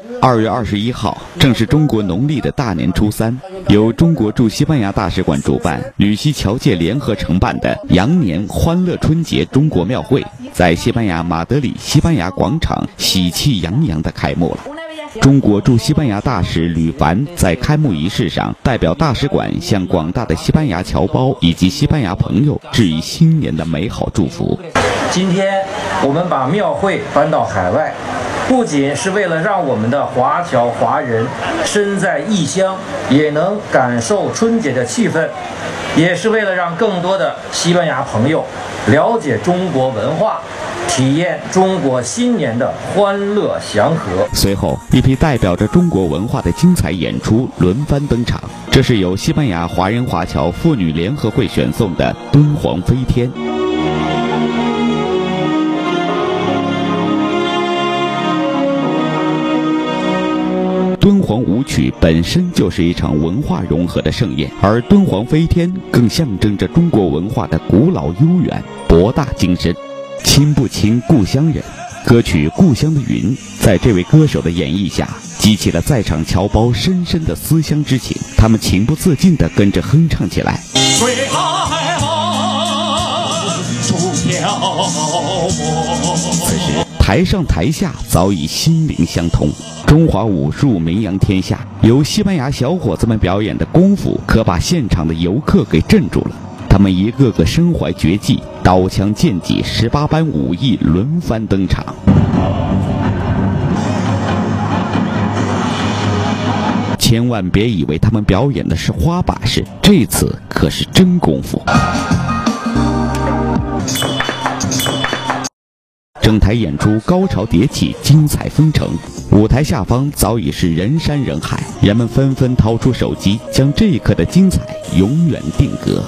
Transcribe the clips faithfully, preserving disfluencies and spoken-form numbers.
二月二十一号，正是中国农历的大年初三，由中国驻西班牙大使馆主办、吕西侨界联合承办的羊年欢乐春节中国庙会，在西班牙马德里西班牙广场喜气洋洋地开幕了。中国驻西班牙大使吕凡在开幕仪式上代表大使馆向广大的西班牙侨胞以及西班牙朋友致以新年的美好祝福。 今天我们把庙会搬到海外，不仅是为了让我们的华侨华人身在异乡也能感受春节的气氛，也是为了让更多的西班牙朋友了解中国文化，体验中国新年的欢乐祥和。 随后，一批代表着中国文化的精彩演出轮番登场。这是由西班牙华人华侨妇女联合会选送的《敦煌飞天》。敦煌舞曲本身就是一场文化融合的盛宴，而敦煌飞天更象征着中国文化的古老悠远、博大精深。亲不亲故乡人，歌曲《故乡的云》在这位歌手的演绎下，激起了在场侨胞深深的思乡之情，他们情不自禁地跟着哼唱起来。水海岸，竹飘泊。此时，台上台下早已心灵相通。中华武术名扬天下，由西班牙小伙子们表演的功夫可把现场的游客给镇住了。他们一个个身怀绝技，刀枪剑戟十八般武艺轮番登场。千万别以为他们表演的是花把式，这次可是真功夫。整台演出高潮迭起，精彩纷呈。舞台下方早已是人山人海，人们纷纷掏出手机，将这一刻的精彩永远定格。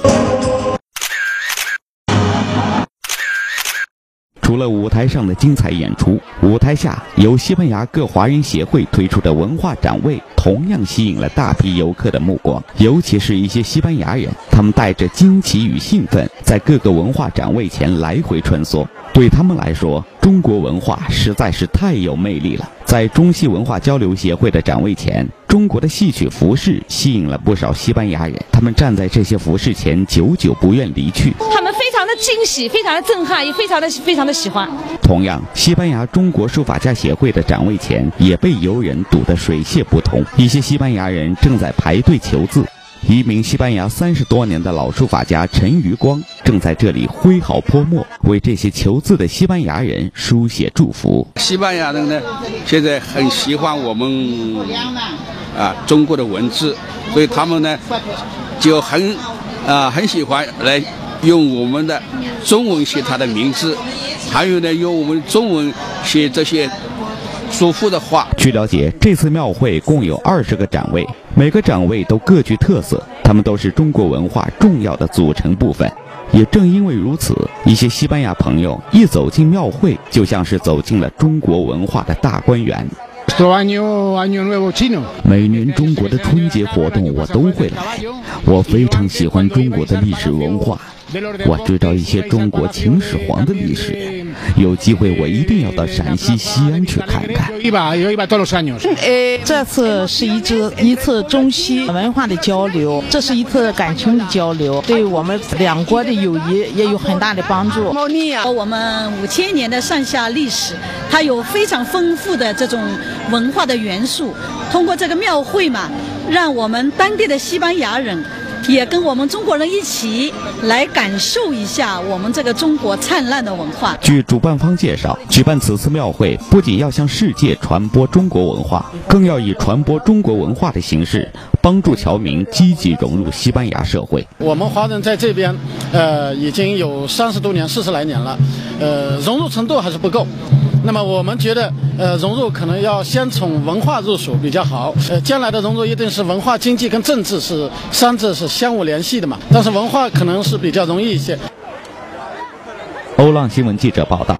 除了舞台上的精彩演出，舞台下由西班牙各华人协会推出的文化展位同样吸引了大批游客的目光，尤其是一些西班牙人，他们带着惊奇与兴奋，在各个文化展位前来回穿梭。对他们来说，中国文化实在是太有魅力了。在中西文化交流协会的展位前，中国的戏曲服饰吸引了不少西班牙人，他们站在这些服饰前，久久不愿离去。 他们非常的惊喜，非常的震撼，也非常的非常的喜欢。 同样，西班牙中国书法家协会的展位前也被游人堵得水泄不通，一些西班牙人正在排队求字。一名西班牙三十多年的老书法家陈余光正在这里挥毫泼墨，为这些求字的西班牙人书写祝福。 西班牙人呢，现在很喜欢我们啊中国的文字，所以他们呢就很啊很喜欢来用我们的中文写他的名字，还有呢用我们中文写这些祝福的话。 据了解，这次庙会共有二十个展位，每个展位都各具特色，它们都是中国文化重要的组成部分。也正因为如此，一些西班牙朋友一走进庙会，就像是走进了中国文化的大观园。每年中国的春节活动我都会来，我非常喜欢中国的历史文化，我知道一些中国秦始皇的历史，有机会我一定要到陕西西安去看看。 这次是一次一次中西文化的交流，这是一次感情的交流，对我们两国的友谊也有很大的帮助。 我们五千年的上下历史，它有非常丰富的这种文化的元素，通过这个庙会嘛，让我们当地的西班牙人也跟我们中国人一起来感受一下我们这个中国灿烂的文化。 据主办方介绍，举办此次庙会不仅要向世界传播中国文化，更要以传播中国文化的形式，帮助侨民积极融入西班牙社会。 我们华人在这边，呃，已经有三十多年、四十来年了，呃，融入程度还是不够。那么我们觉得，呃，融入可能要先从文化入手比较好。呃，将来的融入一定是文化、经济跟政治是三者是相互联系的嘛。但是文化可能是比较容易一些。 欧浪新闻记者报道。